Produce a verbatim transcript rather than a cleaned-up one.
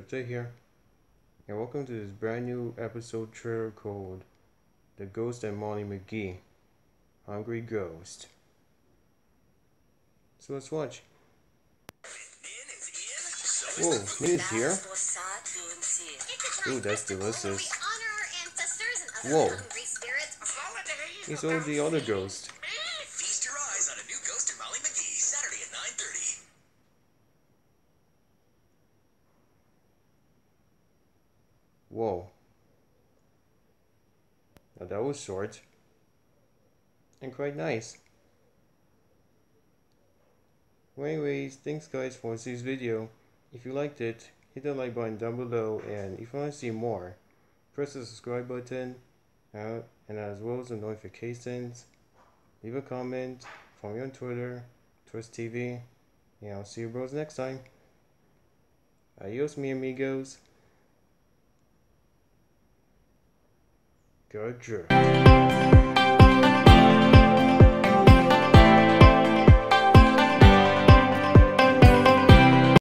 mcgee-The here, and welcome to this brand new episode trailer called The Ghost and Molly McGee, Hungry Ghost. So let's watch. Whoa, Min is here? Ooh, that's delicious. Whoa, he's all the other ghost. Feast your eyes on a new Ghost and Molly McGee, Saturday at nine thirty. Whoa. Now that was short. And quite nice. Well, anyways, thanks guys for watching this video. If you liked it, hit the like button down below, and if you want to see more, press the subscribe button, uh, and as well as the notifications. Leave a comment, follow me on Twitter, Twist T V, and I'll see you bros next time. Adios, mi amigos. Good job.